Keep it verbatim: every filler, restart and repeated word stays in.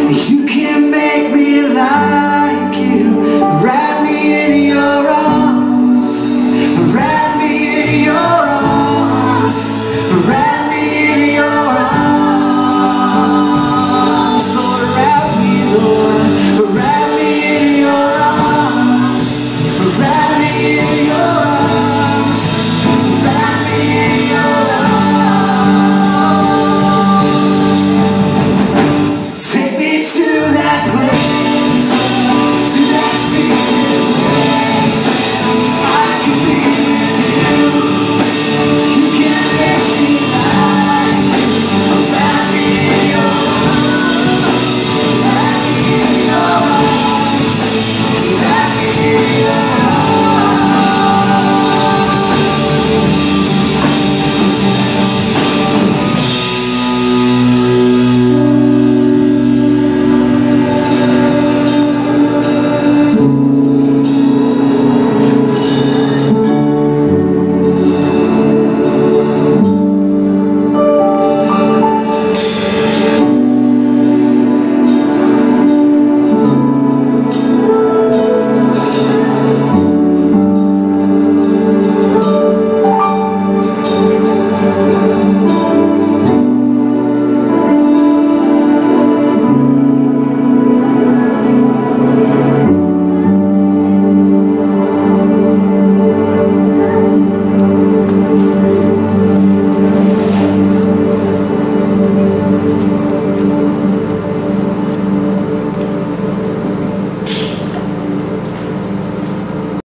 You can make me like you. Wrap me in your arms. Wrap me in your arms. Wrap me in your arms. Lord, wrap me, Lord. Wrap me in your arms. Wrap me in your arms. Wrap me in your arms. Take me to